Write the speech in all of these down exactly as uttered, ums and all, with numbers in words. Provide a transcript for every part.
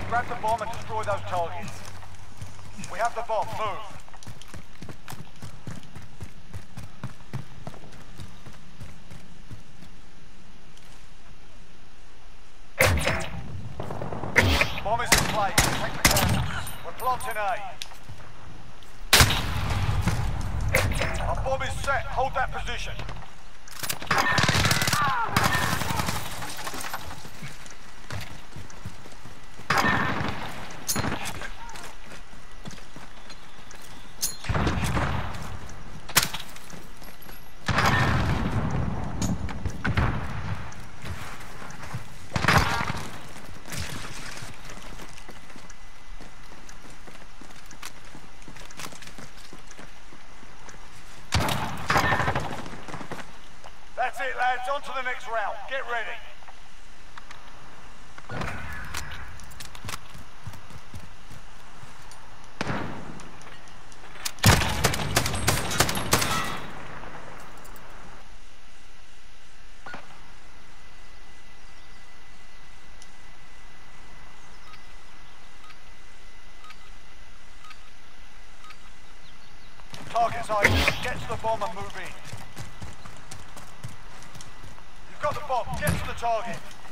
Grab the bomb and destroy those targets. We have the bomb. Move. Bomb is in place. Take the cannons. We're planting A. Our bomb is set. Hold that position. That's it, lads. On to the next round. Get ready. Target's idle. Get to the bomb and move in. You've got the bomb. Get to the target.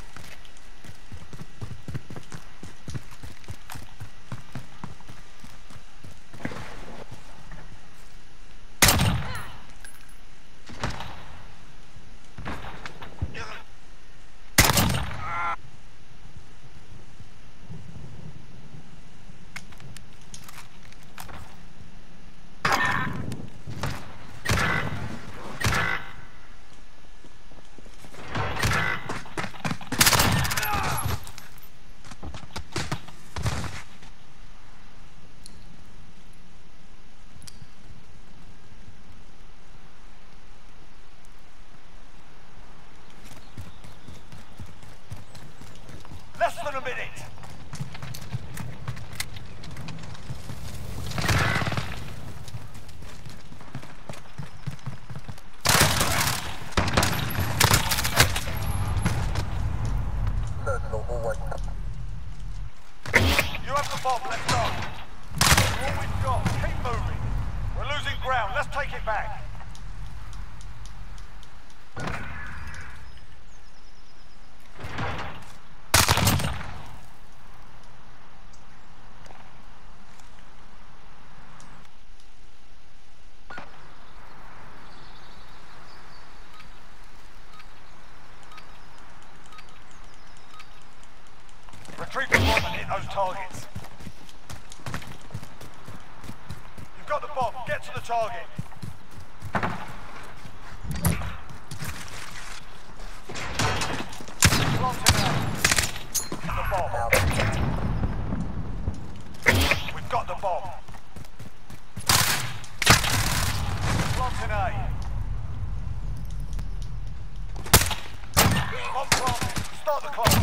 Less than a minute. You have the bomb. Let's go. That's all we've got. Keep moving. We're losing ground. Let's take it back. Retrieve the bomb and hit those targets. You've got the bomb. Get to the target. Plant it out. The bomb. We've got the bomb. Planting A. Bomb planted. Start the clock.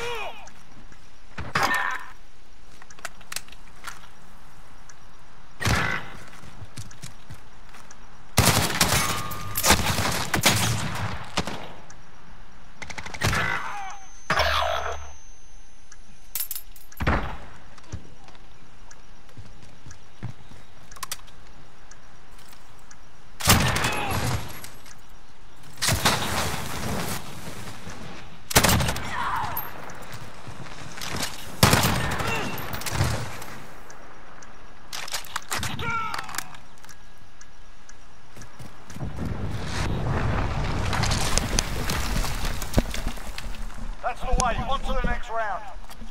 That's the way. On to the next round.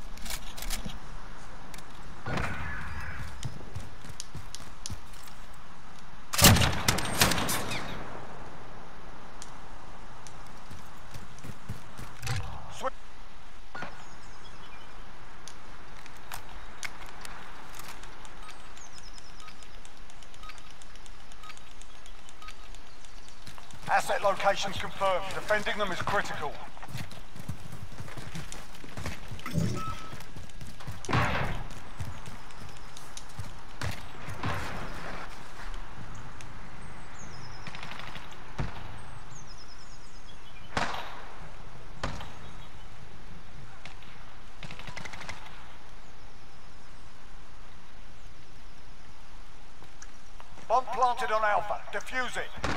Switch. Asset locations confirmed. Defending them is critical. planted on Alpha. Defuse it.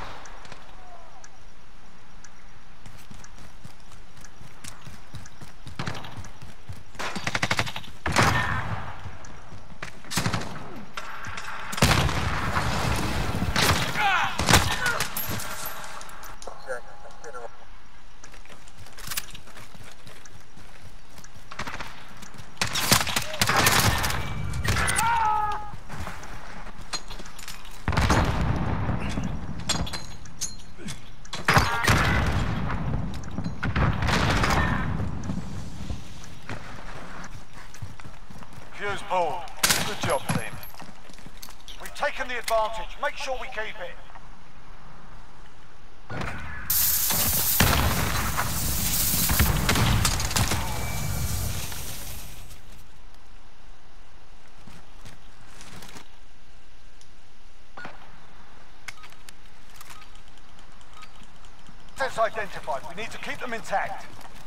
Fuse pulled. Good job, team. We've taken the advantage. Make sure we keep it. Assets identified. We need to keep them intact.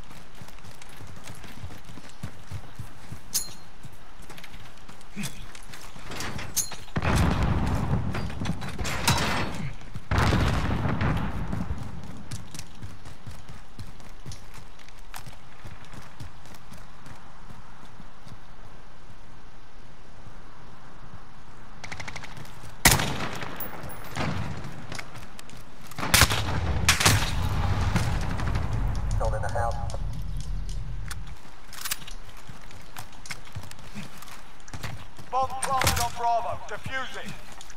Bomb planted on Bravo. Defuse it.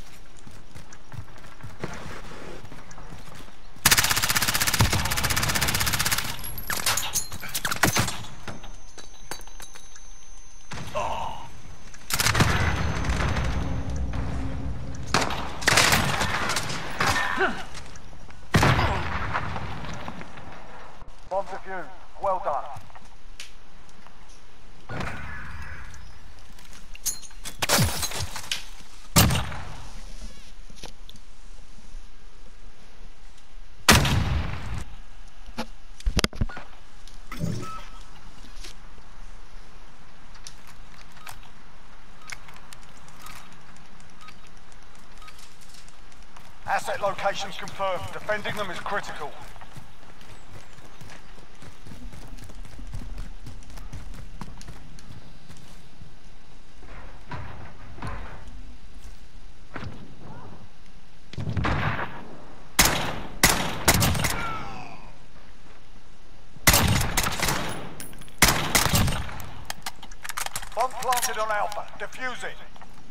Bomb defused. Well done. Asset locations confirmed. Defending them is critical. Bomb planted on Alpha. Defuse it.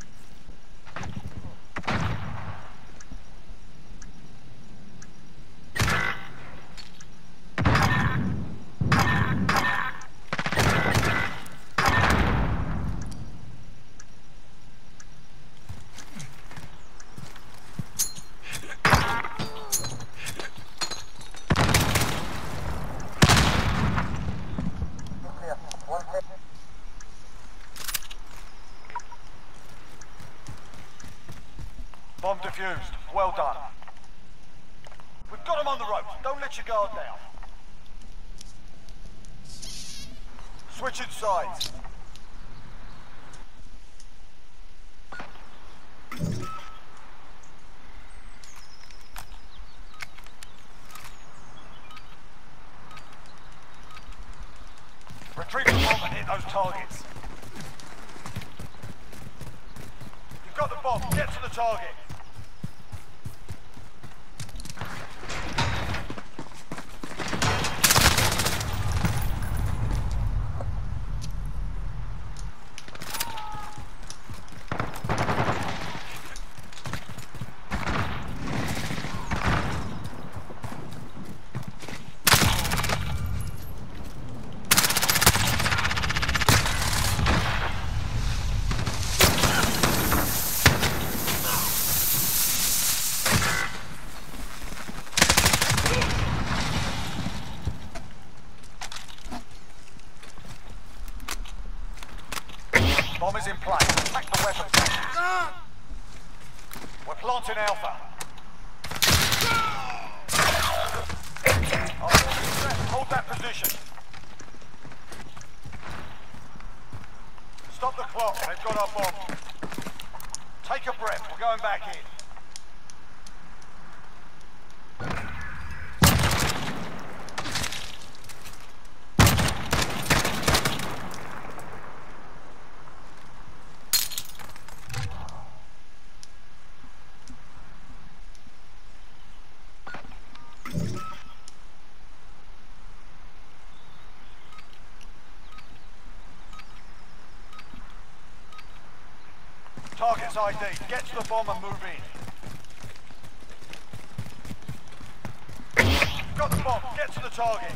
Bomb defused. Well done. We've got them on the ropes. Don't let your guard down. Switching sides. Retrieve the bomb and hit those targets. You've got the bomb. Get to the target. Bomb is in place. Attack the weapons. We're planting Alpha. Hold that position. Stop the clock. They've got our bomb. Take a breath. We're going back in. I D. Get to the bomb and move in. Got the bomb. Get to the target.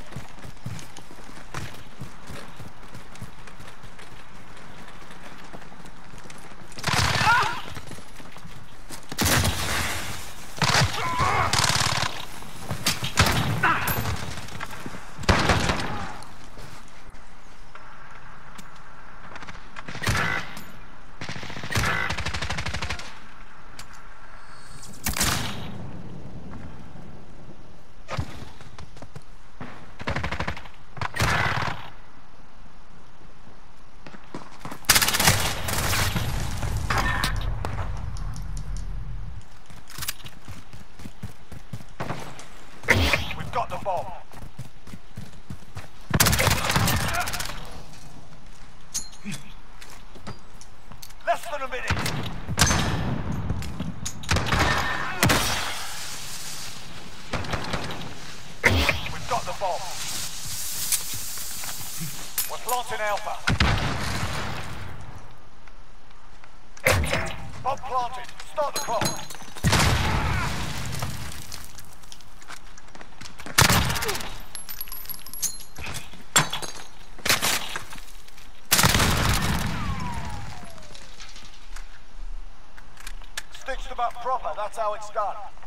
Got the bomb. Less than a minute. We've got the bomb. We're planting Alpha. Bomb planted. Start the clock. Stitched them up proper, that's how it's done.